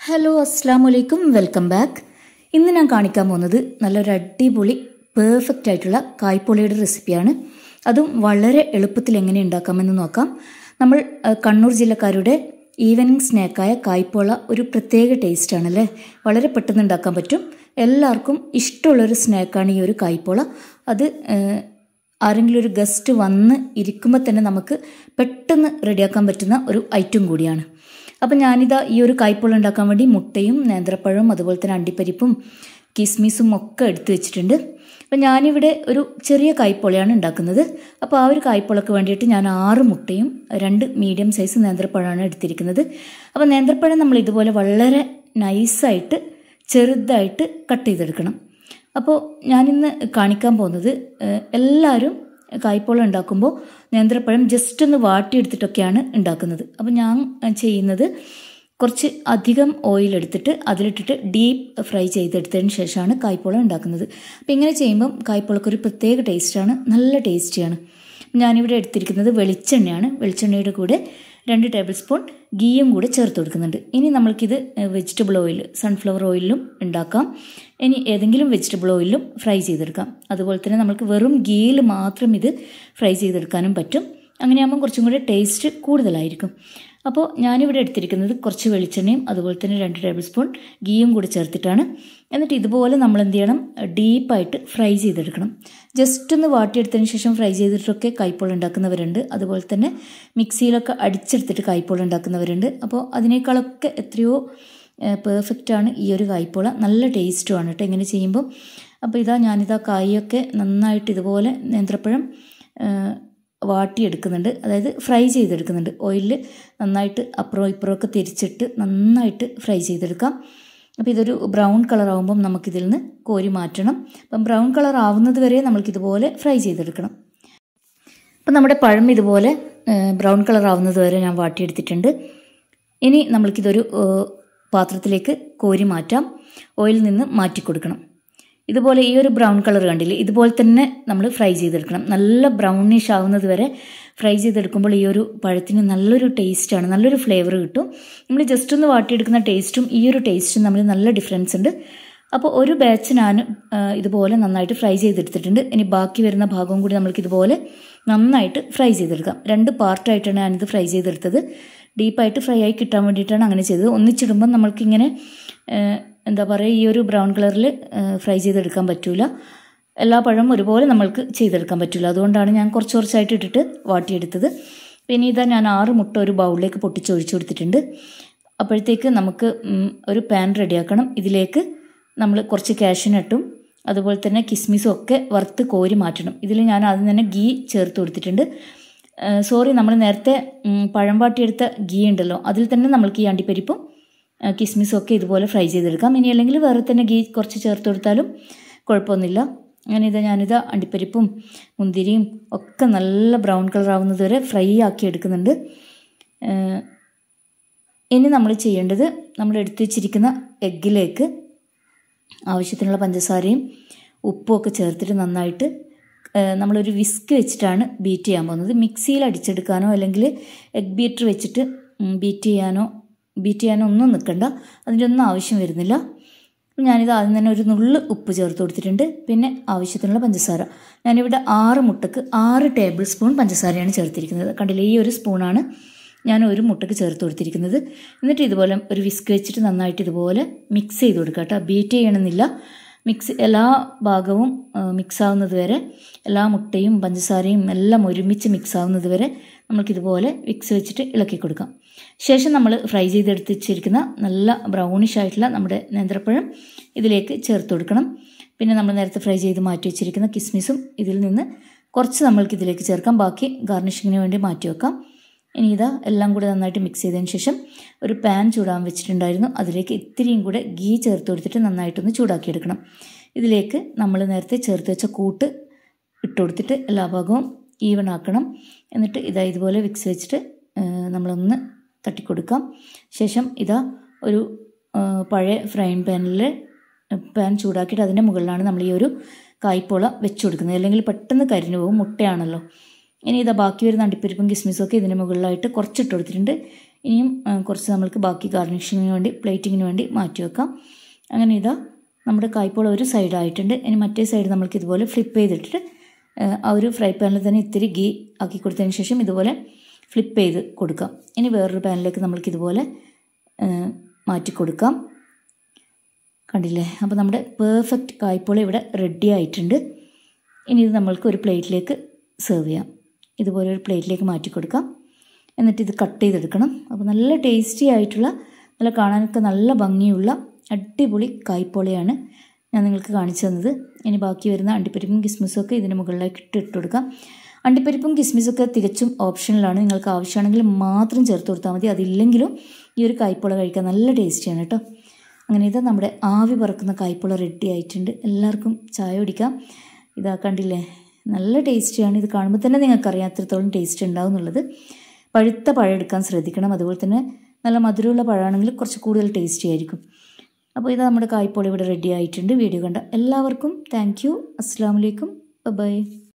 Hello അസ്സലാമലൈക്കും, welcome back. ഇന്ന് ഞാൻ കാണിക്കാൻ പോകുന്നത് നല്ലൊരു അടിപൊളി പെർഫെക്റ്റ് ആയിട്ടുള്ള കായ്പോളയുടെ റെസിപ്പിയാണ്. അതും വളരെ എളുപ്പത്തിൽ എങ്ങനെ ഉണ്ടാക്കാമെന്ന് നോക്കാം. നമ്മൾ കണ്ണൂർ ജില്ലക്കാരുടെ ഈവനിങ് സ്നാക്കായ കായ്പോള ഒരു പ്രത്യേക ടേസ്റ്റാണല്ലേ. വളരെ പെട്ടെന്ന് ഉണ്ടാക്കാൻ പറ്റും. എല്ലാവർക്കും ഇഷ്ടമുള്ളൊരു സ്നാക്കാണ് ഈ ഒരു കായ്പോള. അത് ആരെങ്കിലും ഒരു ഗസ്റ്റ് വന്ന് ഇരിക്കുമ്പോൾ തന്നെ നമുക്ക് പെട്ടെന്ന് റെഡിയാക്കാൻ പറ്റുന്ന ഒരു ഐറ്റം കൂടിയാണ്. അപ്പം ഞാനിതാ ഈ ഒരു കായ്പോള ഉണ്ടാക്കാൻ വേണ്ടി മുട്ടയും നേന്ത്രപ്പഴവും അതുപോലെ തന്നെ അണ്ടിപ്പരിപ്പും കിസ്മിസും ഒക്കെ എടുത്തു വെച്ചിട്ടുണ്ട്. അപ്പം ഞാനിവിടെ ഒരു ചെറിയ കായ്പോളയാണ് ഉണ്ടാക്കുന്നത്. അപ്പോൾ ആ ഒരു കായ്പോളക്ക് വേണ്ടിയിട്ട് ഞാൻ 6 മുട്ടയും 2 മീഡിയം സൈസ് നേന്ത്രപ്പഴമാണ് എടുത്തിരിക്കുന്നത്. അപ്പോൾ നേന്ത്രപ്പഴം നമ്മൾ ഇതുപോലെ വളരെ നൈസായിട്ട് ചെറുതായിട്ട് കട്ട് ചെയ്തെടുക്കണം. അപ്പോൾ ഞാനിന്ന് കാണിക്കാൻ പോകുന്നത് എല്ലാവരും കായ്പോള ഉണ്ടാക്കുമ്പോൾ നേന്ത്രപ്പഴം ജസ്റ്റ് ഒന്ന് വാട്ടിയെടുത്തിട്ടൊക്കെയാണ് ഉണ്ടാക്കുന്നത്. അപ്പോൾ ഞാൻ ചെയ്യുന്നത് കുറച്ച് അധികം ഓയിൽ എടുത്തിട്ട് അതിലിട്ടിട്ട് ഡീപ്പ് ഫ്രൈ ചെയ്തെടുത്തതിന് ശേഷമാണ് കായ്പോള ഉണ്ടാക്കുന്നത്. അപ്പോൾ ഇങ്ങനെ ചെയ്യുമ്പം കായ്പോളക്കൊരു പ്രത്യേക ടേസ്റ്റാണ്, നല്ല ടേസ്റ്റിയാണ്. ഞാനിവിടെ എടുത്തിരിക്കുന്നത് വെളിച്ചെണ്ണയാണ്. വെളിച്ചെണ്ണയുടെ കൂടെ 2 ടേബിൾ സ്പൂൺ ഗീയും കൂടെ ചേർത്ത് കൊടുക്കുന്നുണ്ട്. ഇനി നമ്മൾക്കിത് വെജിറ്റബിൾ ഓയിൽ, സൺഫ്ലവർ ഓയിലും ഉണ്ടാക്കാം. ഇനി ഏതെങ്കിലും വെജിറ്റബിൾ ഓയിലും ഫ്രൈ ചെയ്തെടുക്കാം. അതുപോലെ തന്നെ നമുക്ക് വെറും ഗീയിൽ മാത്രം ഇത് ഫ്രൈ ചെയ്തെടുക്കാനും പറ്റും. അങ്ങനെയാകുമ്പോൾ കുറച്ചും കൂടെ ടേസ്റ്റ് കൂടുതലായിരിക്കും. അപ്പോൾ ഞാനിവിടെ എടുത്തിരിക്കുന്നത് കുറച്ച് വെളിച്ചെണ്ണയും അതുപോലെ തന്നെ 2 ടേബിൾ സ്പൂൺ ഗീയും കൂടി ചേർത്തിട്ടാണ്. എന്നിട്ട് ഇതുപോലെ നമ്മൾ എന്ത് ചെയ്യണം, ഡീപ്പായിട്ട് ഫ്രൈ ചെയ്തെടുക്കണം. ജസ്റ്റ് ഒന്ന് വാട്ടിയെടുത്തതിന് ശേഷം ഫ്രൈ ചെയ്തിട്ടൊക്കെ കായ്പോള ഉണ്ടാക്കുന്നവരുണ്ട്. അതുപോലെ തന്നെ മിക്സിയിലൊക്കെ അടിച്ചെടുത്തിട്ട് കായ്പോള ഉണ്ടാക്കുന്നവരുണ്ട്. അപ്പോൾ അതിനേക്കാളൊക്കെ എത്രയോ പെർഫെക്റ്റാണ് ഈ ഒരു കായ്പോള. നല്ല ടേസ്റ്റുമാണ് കേട്ടോ ഇങ്ങനെ ചെയ്യുമ്പോൾ. അപ്പോൾ ഞാനിതാ കായൊക്കെ നന്നായിട്ട് ഇതുപോലെ നേന്ത്രപ്പഴം വാട്ടിയെടുക്കുന്നുണ്ട്, അതായത് ഫ്രൈ ചെയ്തെടുക്കുന്നുണ്ട്. ഓയിലിൽ നന്നായിട്ട് അപ്പുറവും ഇപ്പുറമൊക്കെ തിരിച്ചിട്ട് നന്നായിട്ട് ഫ്രൈ ചെയ്തെടുക്കാം. അപ്പോൾ ഇതൊരു ബ്രൗൺ കളർ ആകുമ്പം നമുക്കിതിൽ നിന്ന് കോരി മാറ്റണം. അപ്പം ബ്രൗൺ കളർ ആവുന്നത് വരെ നമ്മൾക്കിതുപോലെ ഫ്രൈ ചെയ്തെടുക്കണം. അപ്പം നമ്മുടെ പഴം ഇതുപോലെ ബ്രൗൺ കളർ ആവുന്നത് വരെ ഞാൻ വാട്ടിയെടുത്തിട്ടുണ്ട്. ഇനി നമ്മൾക്കിതൊരു പാത്രത്തിലേക്ക് കോരി മാറ്റാം. ഓയിലിൽ നിന്ന് മാറ്റി കൊടുക്കണം. ഇതുപോലെ ഈ ഒരു ബ്രൗൺ കളർ കണ്ടില്ലേ, ഇതുപോലെ തന്നെ നമ്മൾ ഫ്രൈ ചെയ്തെടുക്കണം. നല്ല ബ്രൗണിഷ് ആവുന്നത് വരെ ഫ്രൈ ചെയ്തെടുക്കുമ്പോൾ ഈ ഒരു പഴത്തിന് നല്ലൊരു ടേസ്റ്റാണ്, നല്ലൊരു ഫ്ലേവർ കിട്ടും. നമ്മൾ ജസ്റ്റ് ഒന്ന് വാട്ടിയെടുക്കുന്ന ടേസ്റ്റും ഈ ഒരു ടേസ്റ്റും തമ്മിൽ നല്ല ഡിഫറൻസ് ഉണ്ട്. അപ്പോൾ ഒരു ബാച്ച് ഞാൻ ഇതുപോലെ നന്നായിട്ട് ഫ്രൈ ചെയ്തെടുത്തിട്ടുണ്ട്. ഇനി ബാക്കി വരുന്ന ഭാഗവും കൂടി നമ്മൾക്ക് ഇതുപോലെ നന്നായിട്ട് ഫ്രൈ ചെയ്തെടുക്കാം. 2 പാർട്ടായിട്ടാണ് ഞാനിത് ഫ്രൈ ചെയ്തെടുത്തത്. ഡീപ്പായിട്ട് ഫ്രൈ ആയി കിട്ടാൻ വേണ്ടിയിട്ടാണ് അങ്ങനെ ചെയ്തത്. ഒന്നിച്ചിടുമ്പം നമ്മൾക്കിങ്ങനെ എന്താ പറയുക, ഈ ഒരു ബ്രൗൺ കളറിൽ ഫ്രൈ ചെയ്തെടുക്കാൻ പറ്റില്ല. എല്ലാ പഴവും ഒരുപോലെ നമ്മൾക്ക് ചെയ്തെടുക്കാൻ പറ്റില്ല. അതുകൊണ്ടാണ് ഞാൻ കുറച്ച് കുറച്ചായിട്ട് ഇട്ടിട്ട് വാട്ടിയെടുത്തത്. പിന്നെ ഞാൻ 6 മുട്ട ഒരു ബൗളിലേക്ക് പൊട്ടിച്ചൊഴിച്ചു കൊടുത്തിട്ടുണ്ട്. അപ്പോഴത്തേക്ക് നമുക്ക് ഒരു പാൻ റെഡിയാക്കണം. ഇതിലേക്ക് നമ്മൾ കുറച്ച് കാഷ്യൂനട്ടും അതുപോലെ തന്നെ കിസ്മിസും ഒക്കെ വറുത്ത് കോരി മാറ്റണം. ഇതിൽ ഞാൻ ആദ്യം തന്നെ ഗീ ചേർത്ത് കൊടുത്തിട്ടുണ്ട്. നമ്മൾ നേരത്തെ പഴം വാട്ടിയെടുത്ത ഗീ ഉണ്ടല്ലോ, അതിൽ തന്നെ നമ്മൾക്ക് ഈ അണ്ടിപ്പരിപ്പും കിസ്മിസും ഒക്കെ ഇതുപോലെ ഫ്രൈ ചെയ്തെടുക്കാം. ഇനി അല്ലെങ്കിൽ വേറെ തന്നെ ഗീ കുറച്ച് ചേർത്ത് കൊടുത്താലും കുഴപ്പമൊന്നുമില്ല. അങ്ങനെ ഞാനിത് അണ്ടിപ്പരിപ്പും മുന്തിരിയും ഒക്കെ നല്ല ബ്രൗൺ കളർ ആവുന്നത് വരെ ഫ്രൈ ആക്കി എടുക്കുന്നുണ്ട്. ഇനി നമ്മൾ ചെയ്യേണ്ടത്, നമ്മൾ എടുത്തു വെച്ചിരിക്കുന്ന എഗ്ഗിലേക്ക് ആവശ്യത്തിനുള്ള പഞ്ചസാരയും ഉപ്പും ഒക്കെ ചേർത്തിട്ട് നന്നായിട്ട് നമ്മളൊരു വിസ്ക് വെച്ചിട്ടാണ് ബീറ്റ് ചെയ്യാൻ പോകുന്നത്. മിക്സിയിൽ അടിച്ചെടുക്കാനോ അല്ലെങ്കിൽ എഗ് ബീറ്റർ വെച്ചിട്ട് ബീറ്റ് ചെയ്യാനോ ഒന്നും നിൽക്കണ്ട. അതിൻ്റെ ഒന്നും ആവശ്യം വരുന്നില്ല. ഞാനിത് ആദ്യം തന്നെ ഒരു നുള്ള് ഉപ്പ് ചേർത്ത് കൊടുത്തിട്ടുണ്ട്. പിന്നെ ആവശ്യത്തിനുള്ള പഞ്ചസാര. ഞാനിവിടെ 6 മുട്ടക്ക് 6 ടേബിൾ സ്പൂൺ പഞ്ചസാരയാണ് ചേർത്തിരിക്കുന്നത്. കണ്ടില്ലേ, ഈ ഒരു സ്പൂണാണ് ഞാൻ ഒരു മുട്ടക്ക് ചേർത്ത് കൊടുത്തിരിക്കുന്നത്. എന്നിട്ട് ഇതുപോലെ ഒരു വിസ്ക് വെച്ചിട്ട് നന്നായിട്ട് ഇതുപോലെ മിക്സ് ചെയ്ത് കൊടുക്കുക കേട്ടോ. ബീറ്റ് ചെയ്യണമെന്നില്ല. എല്ലാ ഭാഗവും മിക്സ് ആവുന്നത് വരെ, എല്ലാ മുട്ടയും പഞ്ചസാരയും എല്ലാം ഒരുമിച്ച് മിക്സ് ആവുന്നത് വരെ നമുക്കിതുപോലെ വിക്സ് വെച്ചിട്ട് ഇളക്കി കൊടുക്കാം. ശേഷം നമ്മൾ ഫ്രൈ ചെയ്തെടുത്ത് വെച്ചിരിക്കുന്ന നല്ല ബ്രൗണിഷ് ആയിട്ടുള്ള നമ്മുടെ നേന്ത്രപ്പഴം ഇതിലേക്ക് ചേർത്ത് കൊടുക്കണം. പിന്നെ നമ്മൾ നേരത്തെ ഫ്രൈ ചെയ്ത് മാറ്റി വെച്ചിരിക്കുന്ന കിസ്മിസും ഇതിൽ നിന്ന് കുറച്ച് നമ്മൾക്ക് ഇതിലേക്ക് ചേർക്കാം. ബാക്കി ഗാർണിഷിങ്ങിന് വേണ്ടി മാറ്റി വെക്കാം. ഇനി എല്ലാം കൂടെ നന്നായിട്ട് മിക്സ് ചെയ്തതിന് ശേഷം ഒരു പാൻ ചൂടാൻ വെച്ചിട്ടുണ്ടായിരുന്നു. അതിലേക്ക് ഇത്തിരിയും കൂടെ ഗീ ചേർത്ത് കൊടുത്തിട്ട് നന്നായിട്ടൊന്ന് ചൂടാക്കിയെടുക്കണം. ഇതിലേക്ക് നമ്മൾ നേരത്തെ ചേർത്ത് വെച്ച കൂട്ട് ഇട്ട് കൊടുത്തിട്ട് എല്ലാ ഭാഗവും ഈവൺ ആക്കണം. എന്നിട്ട് ഇതുപോലെ വിക്സ് വെച്ചിട്ട് നമ്മളൊന്ന് തട്ടിക്കൊടുക്കാം. ശേഷം ഒരു പഴയ ഫ്രൈങ് പാൻ ചൂടാക്കിയിട്ട് അതിൻ്റെ മുകളിലാണ് നമ്മൾ ഈ ഒരു കായ്പോള വെച്ച് കൊടുക്കുന്നത്. അല്ലെങ്കിൽ പെട്ടെന്ന് കരിഞ്ഞു പോകും, മുട്ടയാണല്ലോ. ഇനി ബാക്കി വരുന്ന അണ്ടിപ്പരിപ്പും കിസ്മിസും ഒക്കെ ഇതിന് മുകളിലായിട്ട് കുറച്ചിട്ട് കൊടുത്തിട്ടുണ്ട്. ഇനിയും കുറച്ച് നമ്മൾക്ക് ബാക്കി ഗാർണിഷിങ്ങിന് വേണ്ടി പ്ലേറ്റിങ്ങിന് വേണ്ടി മാറ്റി വെക്കാം. അങ്ങനെ ഇതാ നമ്മുടെ കായ്പോള ഒരു സൈഡായിട്ടുണ്ട്. ഇനി മറ്റേ സൈഡ് നമ്മൾക്ക് ഇതുപോലെ ഫ്ലിപ്പ് ചെയ്തിട്ട് ആ ഒരു ഫ്രൈ പാനിൽ തന്നെ ഇത്തിരി ഗീ ആക്കി കൊടുത്തതിന് ശേഷം ഇതുപോലെ ഫ്ലിപ്പ് ചെയ്ത് കൊടുക്കാം. ഇനി വേറൊരു പാനിലേക്ക് നമ്മൾക്ക് ഇതുപോലെ മാറ്റി കൊടുക്കാം. കണ്ടില്ലേ? അപ്പോൾ നമ്മുടെ പെർഫെക്റ്റ് കായ്പോള ഇവിടെ റെഡി ആയിട്ടുണ്ട്. ഇനി ഇത് നമ്മൾക്ക് ഒരു പ്ലേറ്റിലേക്ക് സെർവ് ചെയ്യാം. ഇതുപോലെ ഒരു പ്ലേറ്റിലേക്ക് മാറ്റി കൊടുക്കാം. എന്നിട്ട് ഇത് കട്ട് ചെയ്തെടുക്കണം. അപ്പോൾ നല്ല ടേസ്റ്റി ആയിട്ടുള്ള, നല്ല കാണാനൊക്കെ നല്ല ഭംഗിയുള്ള അടിപൊളി കായ്പോളയാണ് ഞാൻ നിങ്ങൾക്ക് കാണിച്ചു തന്നത്. ഇനി ബാക്കി വരുന്ന അണ്ടിപ്പരിപ്പും കിസ്മിസും ഒക്കെ ഇതിന് മുകളിലേക്ക് ഇട്ട് കൊടുക്കാം. അണ്ടിപ്പരിപ്പും കിസ്മിസൊക്കെ തികച്ചും ഓപ്ഷണലാണ്. നിങ്ങൾക്ക് ആവശ്യമാണെങ്കിൽ മാത്രം ചേർത്ത് കൊടുത്താൽ മതി. അതില്ലെങ്കിലും ഈ ഒരു കായ്പോള കഴിക്കാൻ നല്ല ടേസ്റ്റിയാണ് കേട്ടോ. അങ്ങനെ ഇത് നമ്മുടെ ആവി പറക്കുന്ന കായ്പോള റെഡി ആയിട്ടുണ്ട്. എല്ലാവർക്കും ചായ കുടിക്കാം. ഇതാ കണ്ടില്ലേ? നല്ല ടേസ്റ്റിയാണ്. ഇത് കാണുമ്പോൾ തന്നെ നിങ്ങൾക്കറിയാം എത്രത്തോളം ടേസ്റ്റ് ഉണ്ടാവും എന്നുള്ളത്. പഴുത്ത പഴം എടുക്കാൻ ശ്രദ്ധിക്കണം. അതുപോലെ തന്നെ നല്ല മധുരമുള്ള പഴമാണെങ്കിൽ കുറച്ച് കൂടുതൽ ടേസ്റ്റി ആയിരിക്കും. അപ്പോൾ ഇത് നമ്മുടെ കായ്പോള ഇവിടെ റെഡി ആയിട്ടുണ്ട്. വീഡിയോ കണ്ട എല്ലാവർക്കും താങ്ക് യു. അസ്സലാമു അലൈക്കും. ബൈ.